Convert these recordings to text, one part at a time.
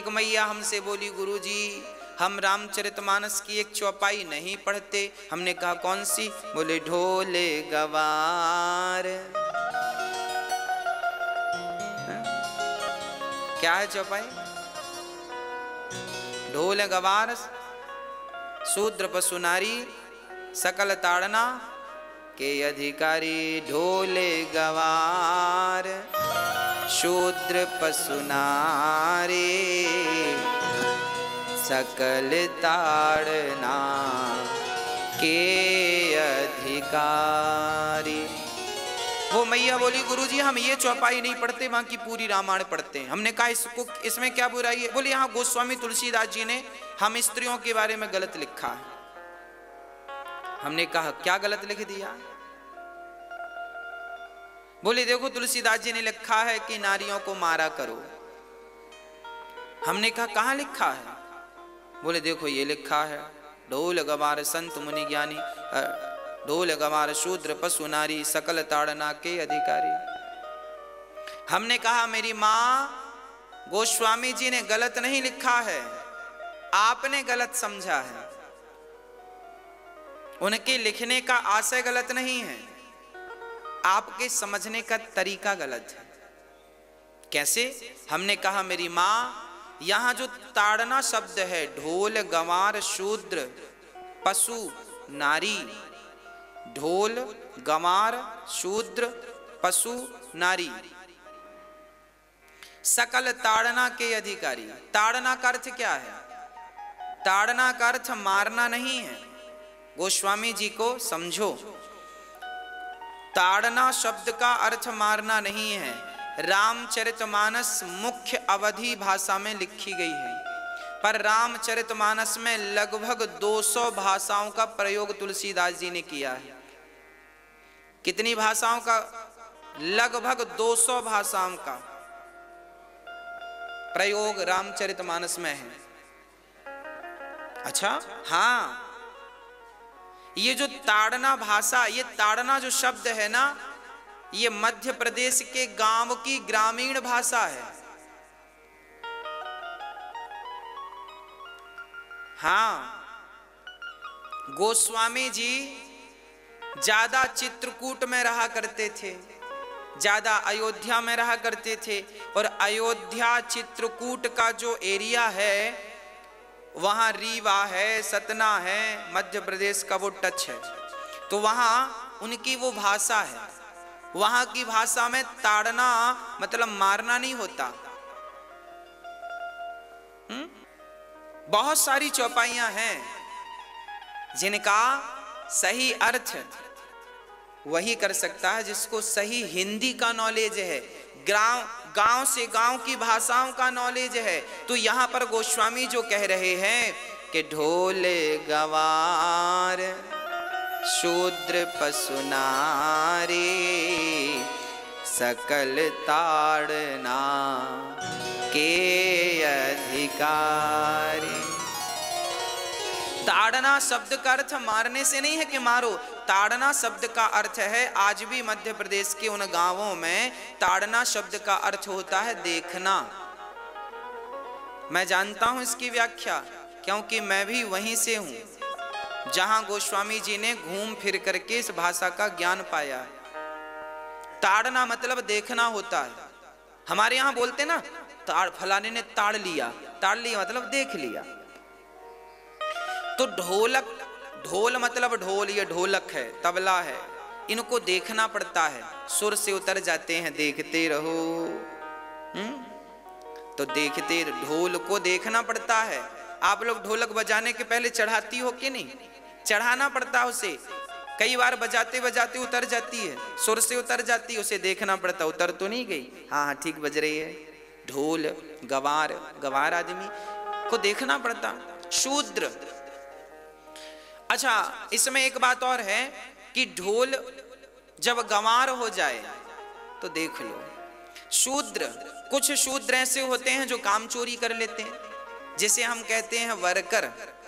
एक मैया हमसे बोली, गुरुजी हम रामचरितमानस की एक चौपाई नहीं पढ़ते। हमने कहा कौन सी? बोले ढोले गवार। क्या है चौपाई? ढोल गवार शूद्र पशु नारी सकल ताड़ना के अधिकारी। ढोले गवार शूद्र पशु नारी सकल ताड़ना के अधिकारी। वो मैया बोली, गुरुजी हम ये चौपाई नहीं पढ़ते, वहां की पूरी रामायण पढ़ते हैं। हमने कहा इसको इसमें क्या बुराई है? बोले यहाँ गोस्वामी तुलसीदास जी ने हम स्त्रियों के बारे में गलत लिखा है। हमने कहा क्या गलत लिख दिया? बोले देखो तुलसीदास जी ने लिखा है कि नारियों को मारा करो। हमने कहा कहाँ लिखा है? बोले देखो ये लिखा है, ढोल गवार संत मुनि ज्ञानी, ढोल गवार शूद्र पशु नारी सकल ताड़ना के अधिकारी। हमने कहा मेरी माँ गोस्वामी जी ने गलत नहीं लिखा है, आपने गलत समझा है। उनके लिखने का आशय गलत नहीं है, आपके समझने का तरीका गलत है। कैसे? हमने कहा मेरी माँ यहां जो ताड़ना शब्द है, ढोल गंवार शूद्र पशु नारी, ढोल गंवार शूद्र पशु नारी सकल ताड़ना के अधिकारी। ताड़ना का अर्थ क्या है? ताड़ना का अर्थ मारना नहीं है। गोस्वामी जी को समझो, ताड़ना शब्द का अर्थ मारना नहीं है। रामचरितमानस मुख्य अवधी भाषा में लिखी गई है, पर रामचरितमानस में लगभग 200 भाषाओं का प्रयोग तुलसीदास जी ने किया है। कितनी भाषाओं का? लगभग 200 भाषाओं का प्रयोग रामचरितमानस में है। अच्छा हाँ, ये जो ताड़ना भाषा, ये ताड़ना जो शब्द है ना, ये मध्य प्रदेश के गांव की ग्रामीण भाषा है। हाँ, गोस्वामी जी ज्यादा चित्रकूट में रहा करते थे, ज्यादा अयोध्या में रहा करते थे, और अयोध्या चित्रकूट का जो एरिया है वहां रीवा है, सतना है, मध्य प्रदेश का वो टच है, तो वहां उनकी वो भाषा है। वहां की भाषा में ताड़ना मतलब मारना नहीं होता। बहुत सारी चौपाइयां हैं जिनका सही अर्थ वही कर सकता है जिसको सही हिंदी का नॉलेज है, गांव से गांव की भाषाओं का नॉलेज है। तो यहां पर गोस्वामी जो कह रहे हैं कि ढोले गवार शूद्र पशु नारी सकल ताड़ना के अधिकारी। ताड़ना शब्द का अर्थ मारने से नहीं है कि मारो। ताड़ना शब्द का अर्थ है, आज भी मध्य प्रदेश के उन गांवों में ताड़ना शब्द का अर्थ होता है देखना। मैं जानता हूं इसकी व्याख्या, क्योंकि मैं भी वहीं से हूं जहां गोस्वामी जी ने घूम फिर करके इस भाषा का ज्ञान पाया। ताड़ना मतलब देखना होता है। हमारे यहां बोलते ना, ताड़ फलाने ने ताड़ लिया, ताड़ लिया मतलब देख लिया। तो ढोलक, ढोल मतलब ढोल, ये ढोलक है, तबला है, इनको देखना पड़ता है, सुर से उतर जाते हैं, देखते रहो। तो देखते, ढोल को देखना पड़ता है। आप लोग ढोलक बजाने के पहले चढ़ाती हो कि नहीं? चढ़ाना पड़ता है उसे। कई बार बजाते बजाते उतर जाती है, सुर से उतर जाती है, उसे देखना पड़ता, उतर तो नहीं गई? हाँ हाँ ठीक बज रही है। ढोल गवार, गवार आदमी को देखना पड़ता। शूद्र, अच्छा इसमें एक बात और है कि ढोल जब गंवार हो जाए तो देख लो, शूद्र, कुछ शूद्र ऐसे होते हैं जो काम चोरी कर लेते हैं, जिसे हम कहते हैं वर्कर।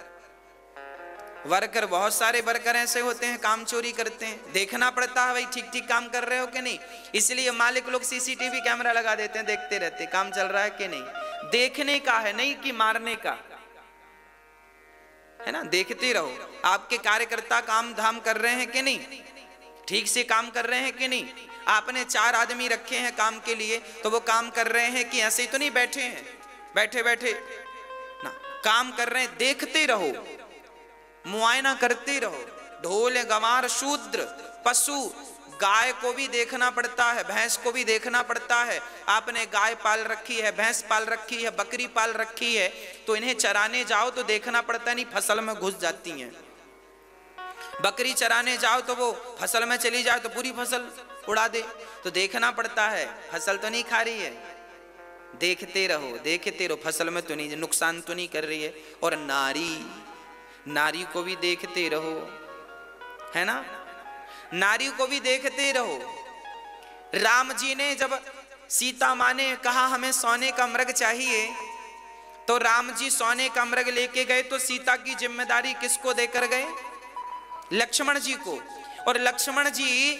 वर्कर, बहुत सारे वर्कर ऐसे होते हैं काम चोरी करते हैं। देखना पड़ता है भाई ठीक ठीक काम कर रहे हो कि नहीं, इसलिए मालिक लोग सीसीटीवी कैमरा लगा देते हैं, देखते रहते काम चल रहा है कि नहीं। देखने का है, नहीं कि मारने का है ना। देखते रहो, आपके कार्यकर्ता काम धाम कर रहे हैं कि नहीं, ठीक से काम कर रहे हैं कि नहीं। आपने 4 आदमी रखे हैं काम के लिए, तो वो काम कर रहे हैं कि ऐसे ही तो नहीं बैठे हैं, बैठे बैठे ना, काम कर रहे हैं। देखते रहो, मुआयना करते रहो। ढोल गंवार शूद्र पशु, गाय को भी देखना पड़ता है, भैंस को भी देखना पड़ता है। आपने गाय पाल रखी है, भैंस पाल रखी है, बकरी पाल रखी है, तो इन्हें चराने जाओ तो देखना पड़ता नहीं फसल में घुस जाती हैं। बकरी चराने जाओ तो वो फसल में चली जाए तो पूरी फसल उड़ा दे, तो देखना पड़ता है फसल तो नहीं खा रही है। देखते रहो, देखते रहो, फसल में तो नहीं, नुकसान तो नहीं कर रही है। और नारी को भी देखते रहो, है ना, नारी को भी देखते रहो। राम जी ने जब सीता माँ ने कहा हमें सोने का मृग चाहिए, तो राम जी सोने का मृग लेके गए, तो सीता की जिम्मेदारी किसको देकर गए? लक्ष्मण जी को। और लक्ष्मण जी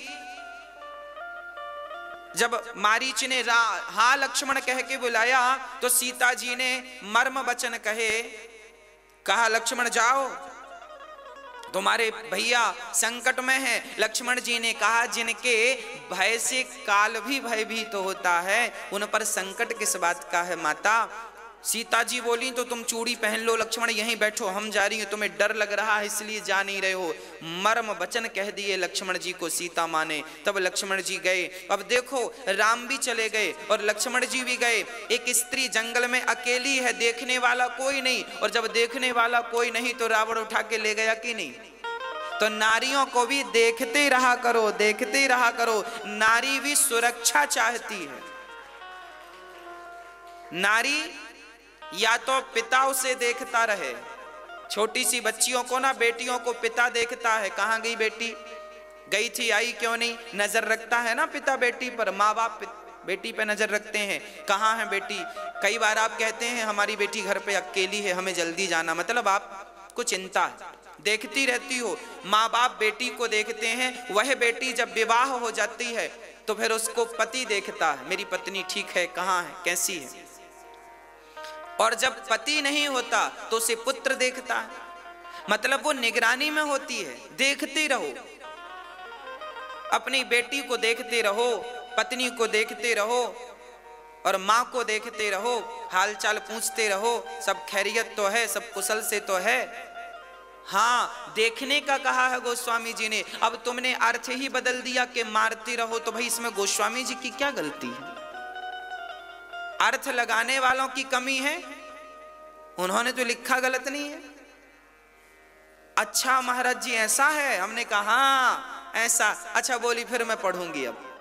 जब मारीच ने हाँ लक्ष्मण कह के बुलाया, तो सीता जी ने मर्म वचन कहा लक्ष्मण जाओ, तुम्हारे भैया संकट में हैं। लक्ष्मण जी ने कहा जिनके भय से काल भी भयभीत तो होता है, उन पर संकट किस बात का है माता। सीता जी बोली तो तुम चूड़ी पहन लो, लक्ष्मण यहीं बैठो, हम जा रही हैं, तुम्हें डर लग रहा है इसलिए जा नहीं रहे हो। मर्म वचन कह दिए लक्ष्मण जी को सीता माँ ने। तब लक्ष्मण जी गए। अब देखो राम भी चले गए और लक्ष्मण जी भी गए। एक स्त्री जंगल में अकेली है, देखने वाला कोई नहीं, और जब देखने वाला कोई नहीं तो रावण उठा के ले गया कि नहीं। तो नारियों को भी देखते रहा करो, देखते रहा करो। नारी भी सुरक्षा चाहती है। नारी या तो पिता उसे देखता रहे, छोटी सी बच्चियों को ना, बेटियों को पिता देखता है, कहाँ गई बेटी, गई थी आई क्यों नहीं, नजर रखता है ना पिता बेटी पर, माँ बाप बेटी पे नजर रखते हैं, कहाँ है बेटी। कई बार आप कहते हैं हमारी बेटी घर पे अकेली है, हमें जल्दी जाना, मतलब आपको चिंता है, देखती रहती हो। माँ बाप बेटी को देखते हैं। वह बेटी जब विवाह हो जाती है तो फिर उसको पति देखता है, मेरी पत्नी ठीक है, कहाँ है, कैसी है। और जब पति नहीं होता तो उसे पुत्र देखता है, मतलब वो निगरानी में होती है। देखते रहो, अपनी बेटी को देखते रहो, पत्नी को देखते रहो, और माँ को देखते रहो, हालचाल पूछते रहो, सब खैरियत तो है, सब कुशल से तो है। हाँ, देखने का कहा है गोस्वामी जी ने। अब तुमने अर्थ ही बदल दिया कि मारते रहो, तो भाई इसमें गोस्वामी जी की क्या गलती है? अर्थ लगाने वालों की कमी है, उन्होंने तो लिखा गलत नहीं है। अच्छा महाराज जी ऐसा है, हमने कहा हाँ ऐसा। अच्छा बोली फिर मैं पढ़ूंगी अब।